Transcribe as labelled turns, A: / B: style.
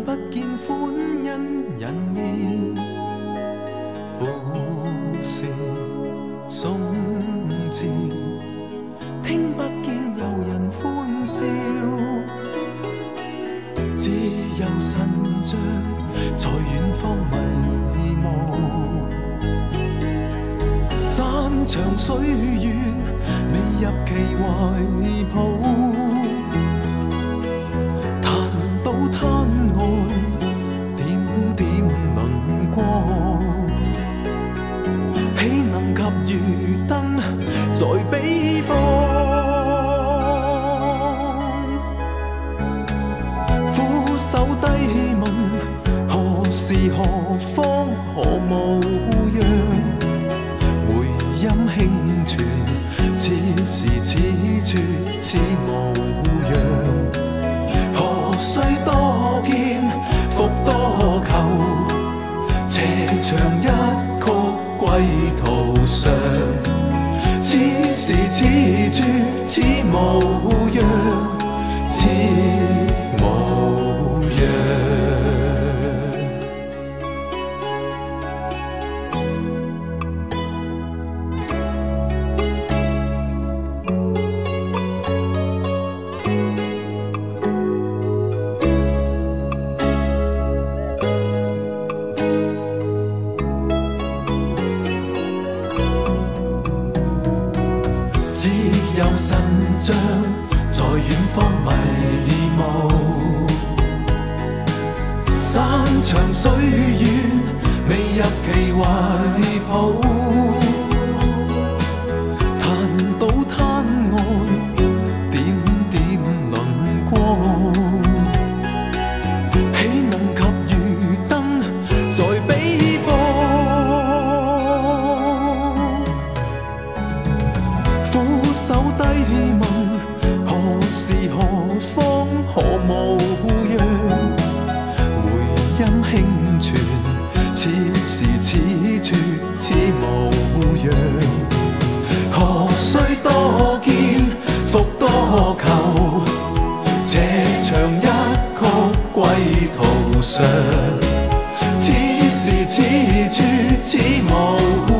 A: 不見歡欣人面，富士送字，聽不見有人歡笑，只有神像在遠方迷霧。山長水遠，未入其懷抱。如燈在彼方，俯首低問何時何方何模樣，回音輕傳，此時此處此模樣，何須多見復多求，斜長一曲歸途上，此時此處此模樣，此模樣。只有神像在遠方迷霧，山長水遠，未入其懷抱。彈到灘岸，點點輪光，豈能及如燈在彼方？俯首低問何時何方何模樣，回音輕傳，此時此處此模樣，何須多見復多求，斜長一曲歸途上，此時此處此模